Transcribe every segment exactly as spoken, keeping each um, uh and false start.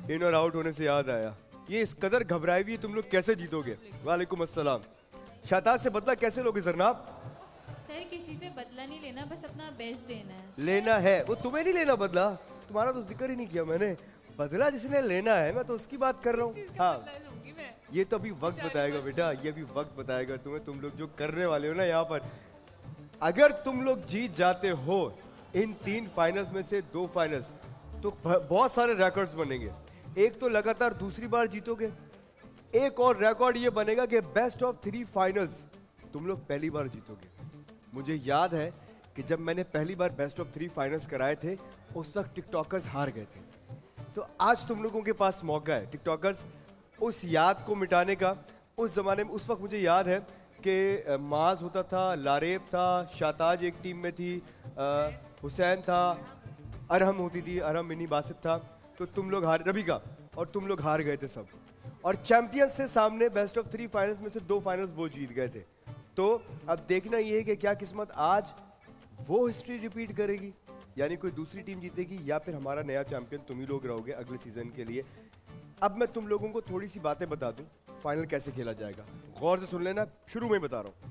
इन और आउट होने से याद आया, ये इस कदर घबराई हुई तुम लोग कैसे जीतोगे? वालेकुम अस्सलाम। शाताज से बदला कैसे लोगे जरनाब? सर किसी से बदला नहीं लेना, बस अपना बेस्ट देना है। लेना है वो तुम्हें नहीं लेना बदला, तुम्हारा तो जिक्र ही नहीं किया मैंने। बदला जिसने लेना है मैं तो उसकी बात कर रहा हूँ। हाँ ये तो अभी वक्त बताएगा बेटा, ये भी वक्त बताएगा तुम्हें। तुम लोग जो करने वाले हो ना यहाँ पर, अगर तुम लोग जीत जाते हो इन तीन फाइनल्स में से दो फाइनल्स, तो बहुत सारे रिकॉर्ड्स बनेंगे। एक तो लगातार दूसरी बार जीतोगे, एक और रिकॉर्ड ये बनेगा कि बेस्ट ऑफ थ्री फाइनल्स तुम लोग पहली बार जीतोगे। मुझे याद है कि जब मैंने पहली बार बेस्ट ऑफ थ्री फाइनल्स कराए थे उस वक्त टिकटॉकर्स हार गए थे। तो आज तुम लोगों के पास मौका है टिकटॉकर्स उस याद को मिटाने का। उस जमाने में उस वक्त मुझे याद है कि माज होता था, लारेब था, शाताज एक टीम में थी, हुसैन था, अरहम होती थी, अरहम मिनी बासित था। तो तुम लोग हार, रवि का, और तुम लोग हार गए थे सब। और चैंपियंस से सामने बेस्ट ऑफ थ्री फाइनल्स में से दो फाइनल्स वो जीत गए थे। तो अब देखना ये है कि क्या किस्मत आज वो हिस्ट्री रिपीट करेगी, यानी कोई दूसरी टीम जीतेगी, या फिर हमारा नया चैंपियन तुम ही लोग रहोगे अगले सीजन के लिए। अब मैं तुम लोगों को थोड़ी सी बातें बता दूं, फाइनल कैसे खेला जाएगा, गौर से सुन लेना। शुरू में बता रहा हूं,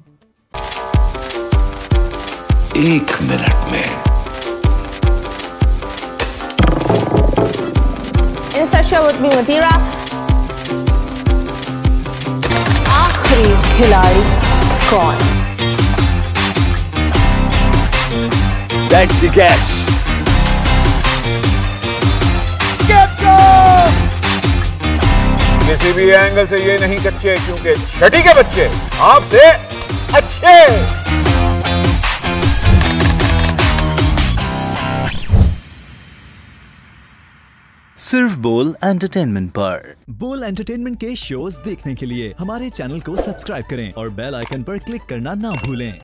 एक मिनट में with me Mathira, आखिरी खिलाड़ी कौन? That's the catch. किसी भी एंगल से ये नहीं कच्चे, क्योंकि छठी के बच्चे आपसे अच्छे। सिर्फ बोल एंटरटेनमेंट पर। बोल एंटरटेनमेंट के शोज देखने के लिए हमारे चैनल को सब्सक्राइब करें और बेल आइकन पर क्लिक करना ना भूलें।